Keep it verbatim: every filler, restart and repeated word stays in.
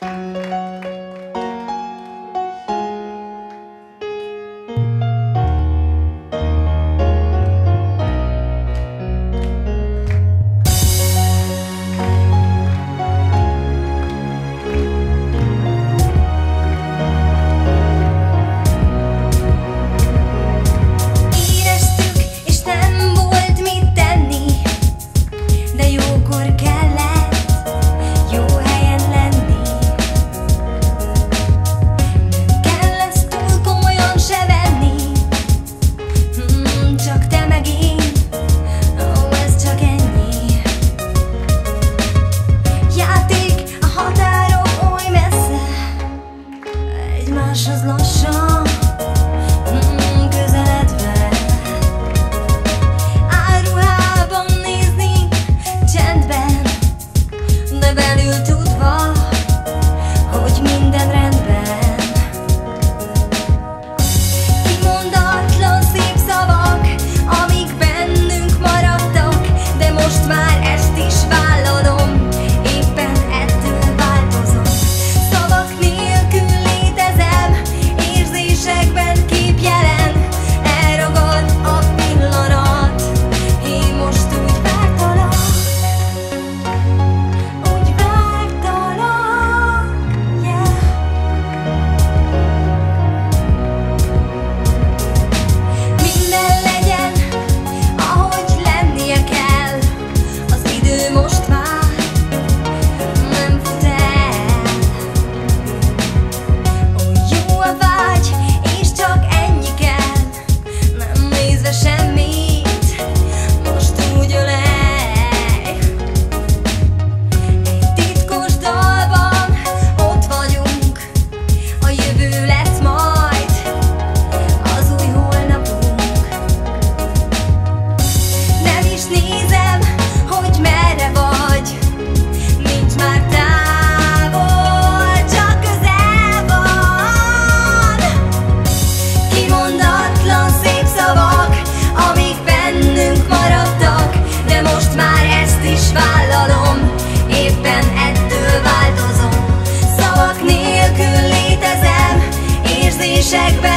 Egymáshoz lassan mm, közeledve, áruhában nézni csendben, de belül tudva, hogy minden rendben. Kimondatlan szép szavak, amik bennünk maradtak, de most már ezt is vállalom, éppen ettől változom. Szavak nélkül érzésekben képjelen, elragad a pillanat. Én most úgy vártalak, úgy vártalak, yeah. Minden legyen, ahogy lennie kell, az idő most már nem fut el. Ó, jó a vágy, és csak ennyi kell, nem nézve semmit, most úgy ölej. Egy titkos dalban ott vagyunk, a jövő lesz majd az új holnapunk. Nem is nézem, hogy merre vagy, nincs már távol, csak közel van. Kimondatlan szép szavak, amik bennünk maradtak, de most már ezt is vállalom, éppen ettől változom. Szavak nélkül létezem, érzésekben